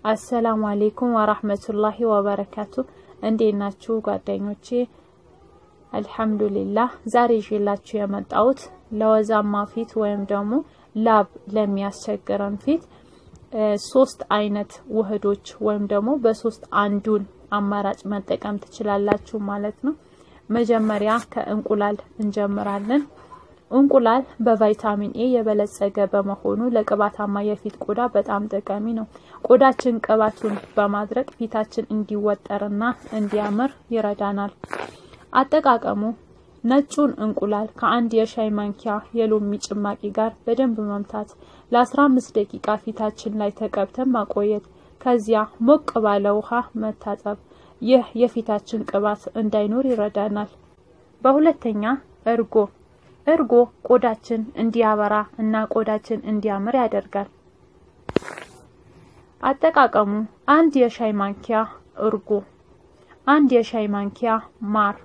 አሰላሙ አለይኩም ወራህመቱላሂ ወበረካቱ እንዴናችሁ ጓደኞቼ አልহামዱሊላህ ዛሬ ይዤላችሁ የመጣሁት ለወዛማ ፊት ወይም ደግሞ ላብ ለሚያስቸግረን ፊት ሶስት አይነት ውህዶች ወይም ደግሞ በሶስት አንዱን አማራጭ መጠቀም ትችላላችሁ ማለት ነው መጀመሪያ ከእንቁላል እንጀምራለን እንቁላል በቫይታሚን ኤ የበለጸገ በመሆኑ ለቅባታማ የፊት ቆዳ በጣም ጠቃሚ ነው ቆዳችን ቅባቱን በማድረግ ፊታችን እንዲወጠርና እንዲያምር ይረዳናል አጠቃቀሙ ነጩን እንቁላል ከአንድ የሻይ ማንኪያ የሎሚ ጭማቂ ጋር በደንብ መምታት ለ15 ደቂቃ ፊታችን ላይ ተቀብተን ማቆየት ከዚያ ሞቅ ባለ ውሃ መታጠብ ይህ የፊታችን ቅባት እንዳይኖር ይረዳናል በሁለተኛ እርጎ ቆዳችን እንዲያበራ እና ቆዳችን እንዲያምር ያደርጋል አጠቃቀሙ አንድ የሻይ ማንኪያ እርጎ አንድ የሻይ ማንኪያ ማር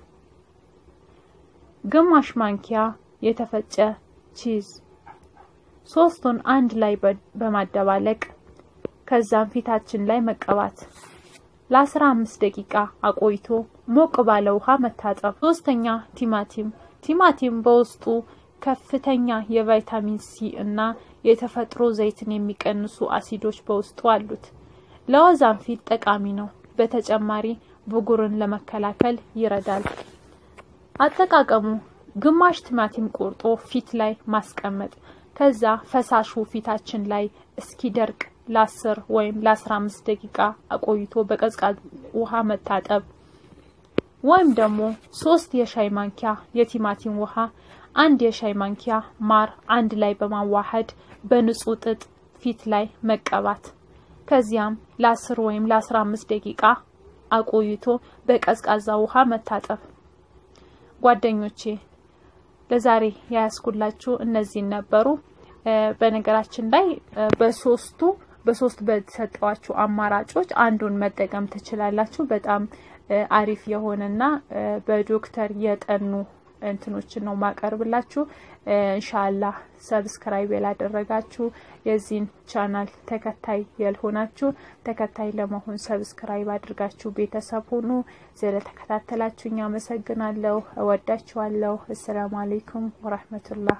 ግማሽ ማንኪያ የተፈጨ ቺዝ ሶስቱን አንድ ላይ በማደባለቅ ከዛም ፊታችን ላይ መቀባት ለ15 ደቂቃ አቆይቶ ሞቅ ባለ ውሃ መታጠብ ሶስተኛ ቲማቲም በውስጡ ከፍተኛ የቫይታሚን ሲ እና የተፈጥሮ ዘይትን የሚቀንሱ አሲዶች በውስጡ አሉት ለወዛም ፊት ጠቃሚ ነው በተጨማሪ ብጉርን ለመከላከል ይረዳል አጠቃቀሙ ግማሽ ቲማቲም ቆርጦ ፊት ላይ ማስቀመጥ ከዛ ፈሳሹ ፊታችን ላይ እስኪደርቅ ለ10 ወይም ለ15 ደቂቃ አቆይቶ በቀዝቃዛ ውሃ መታጠብ ወይም ደግሞ 3 የሻይ ማንኪያ የቲማቲም ውሃ 1 የሻይ ማንኪያ ማር አንድ ላይ በማዋሃድ በንጹህ ጥጥ ፊት ላይ መቀባት ከዚያም ለ10 ወይም ለ15 ደቂቃ አቆይቶ በቀዝቃዛ ውሃ መታጠብ ጓደኞቼ ለዛሬ ያስኩላችሁ እነዚህ ነበሩ በነገራችን ላይ በሶስት በተሰጣችሁ አማራጮች አንዱን መጠቀም ትችላላችሁ በጣም አሪፍ የሆነና በዶክተር የጠኑ እንትኖችን ነው ማቀርብላችሁ ኢንሻአላህ ሰብስክራይብ ያላደረጋችሁ የዚህን ቻናል ተከታይ ያልሆናችሁ ተከታይ ለመሆን ሰብስክራይብ አድርጋችሁ ቤተሰብ ሁኑ ስለተከታተላችሁኝ አመሰግናለሁ እወዳችኋለሁ አሰላሙ አለይኩም ወራህመቱላህ